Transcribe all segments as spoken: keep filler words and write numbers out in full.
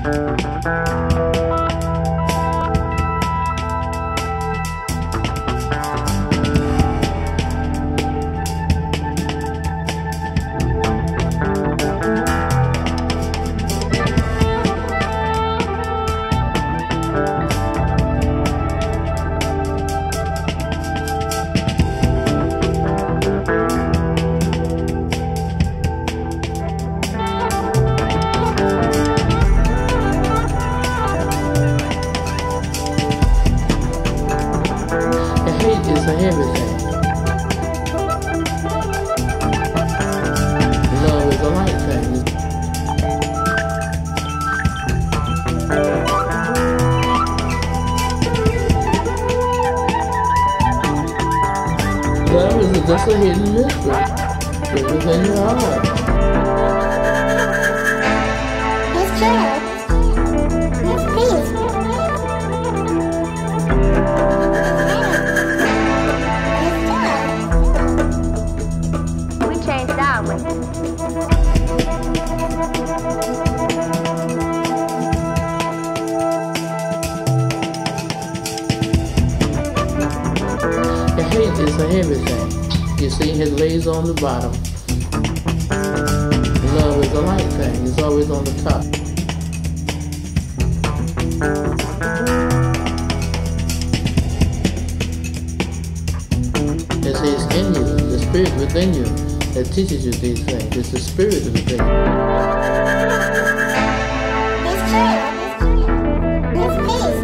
Everything. Love is a light thing. Love is just a hidden mystery. It's within your heart. It's true. It's peace. The hate is for everything. You see, it lays on the bottom. Love is a light thing. It's always on the top. It's, it's in you, the spirit within you that teaches you these things. It's the spirit of the thing. It's true. It's peace.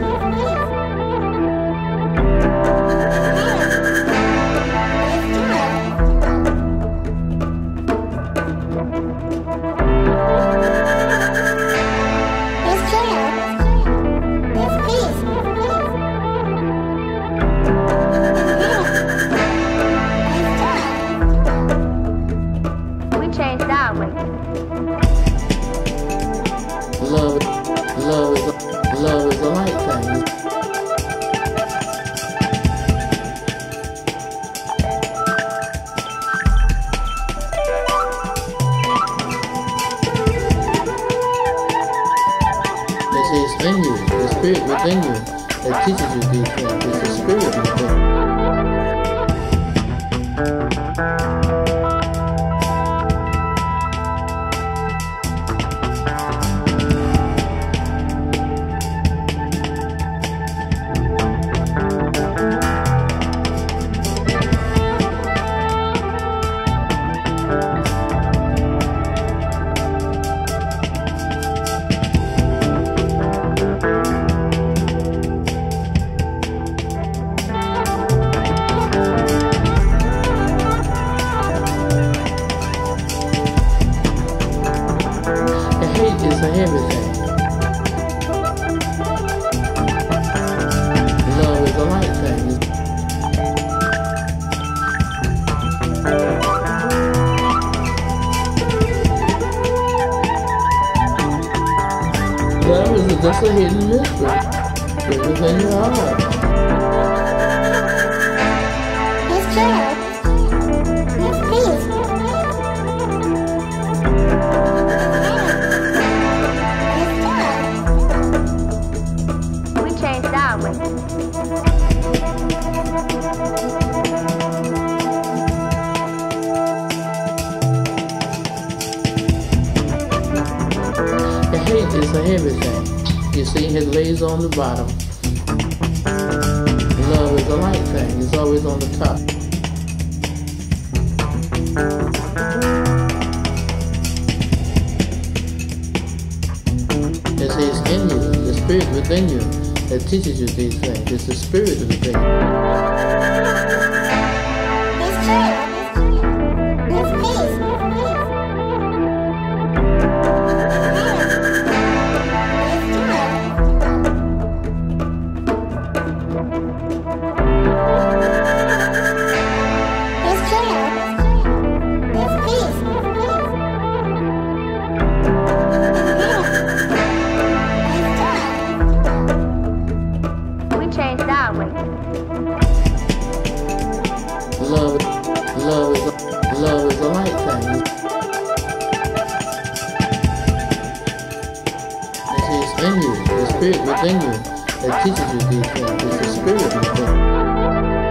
Love, love is, a, love is a light thing. It's, it's in you, the spirit within you that teaches you these things. It's the spirit within you. Hate is for everything. Love is a light thing. Love is just a hidden mystery. It's within your heart. It's true. It's peace. The hate is for everything. You see, it lays on the bottom. Love is a light thing. It's always on the top. It's, it's in you, the spirit within you that teaches you these things. It's the spirit of the thing. It's true. It's peace. Love, within you, the spirit within you that teaches you these things. It's the spirit within.